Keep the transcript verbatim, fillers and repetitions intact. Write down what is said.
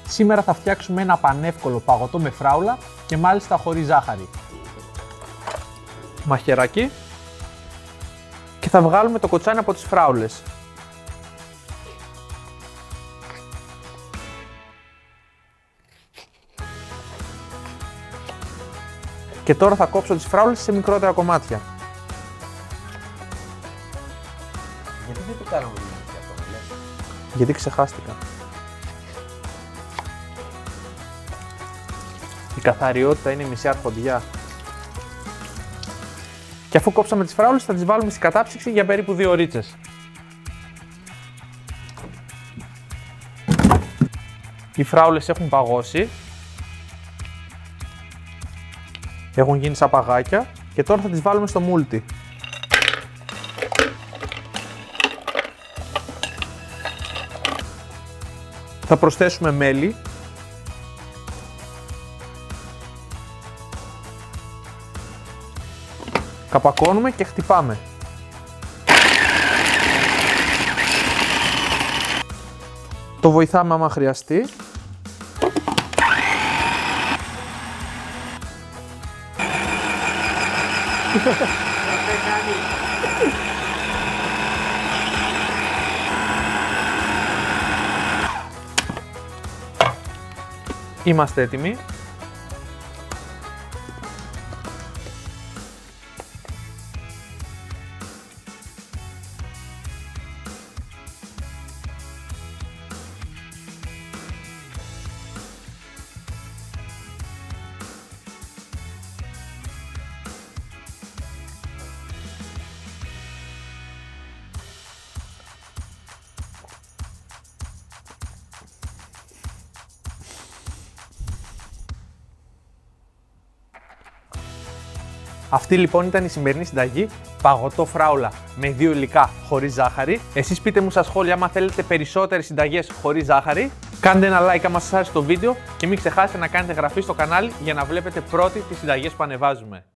Σήμερα θα φτιάξουμε ένα πανεύκολο παγωτό με φράουλα και μάλιστα χωρίς ζάχαρη. Μαχαιράκι και θα βγάλουμε το κοτσάνι από τις φράουλες. Και τώρα θα κόψω τις φράουλες σε μικρότερα κομμάτια. Γιατί δεν το κάναμε και αυτό, λες? Γιατί ξεχάστηκα. Η καθαριότητα είναι μισή αρχοντιά. Και αφού κόψαμε τις φράουλες θα τις βάλουμε στην κατάψυξη για περίπου δύο ωρίτσες. Οι φράουλες έχουν παγώσει. Έχουν γίνει σαν παγάκια και τώρα θα τις βάλουμε στο μούλτι. Θα προσθέσουμε μέλι. Καπακώνουμε και χτυπάμε. Το βοηθάμε άμα χρειαστεί. Είμαστε έτοιμοι. Αυτή λοιπόν ήταν η σημερινή συνταγή παγωτό φράουλα με δύο υλικά χωρίς ζάχαρη. Εσείς πείτε μου στα σχόλια άμα θέλετε περισσότερες συνταγές χωρίς ζάχαρη. Κάντε ένα like άμα σας άρεσε το βίντεο και μην ξεχάσετε να κάνετε εγγραφή στο κανάλι για να βλέπετε πρώτοι τις συνταγές που ανεβάζουμε.